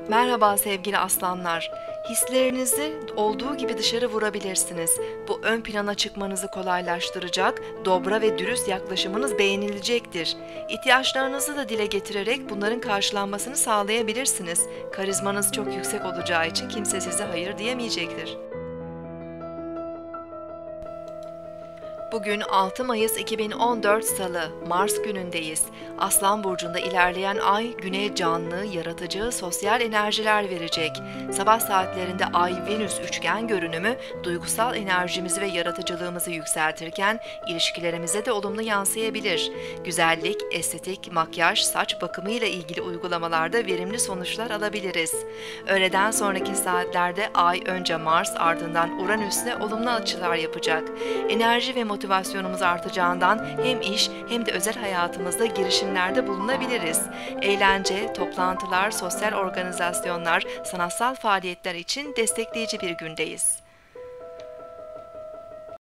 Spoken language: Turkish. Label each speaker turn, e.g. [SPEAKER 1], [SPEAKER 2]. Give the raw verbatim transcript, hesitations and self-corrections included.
[SPEAKER 1] Merhaba sevgili aslanlar. Hislerinizi olduğu gibi dışarı vurabilirsiniz. Bu ön plana çıkmanızı kolaylaştıracak, dobra ve dürüst yaklaşımınız beğenilecektir. İhtiyaçlarınızı da dile getirerek bunların karşılanmasını sağlayabilirsiniz. Karizmanız çok yüksek olacağı için kimse size hayır diyemeyecektir. Bugün altı Mayıs iki bin on dört Salı, Mars günündeyiz. Aslan burcunda ilerleyen ay güne canlı, yaratıcı, sosyal enerjiler verecek. Sabah saatlerinde Ay-Venüs üçgen görünümü duygusal enerjimizi ve yaratıcılığımızı yükseltirken ilişkilerimize de olumlu yansıyabilir. Güzellik, estetik, makyaj, saç bakımı ile ilgili uygulamalarda verimli sonuçlar alabiliriz. Öğleden sonraki saatlerde Ay önce Mars ardından Uranüs'le olumlu açılar yapacak. Enerji ve motivasyonumuz artacağından hem iş hem de özel hayatımızda girişimlerde bulunabiliriz. Eğlence, toplantılar, sosyal organizasyonlar, sanatsal faaliyetler için destekleyici bir gündeyiz.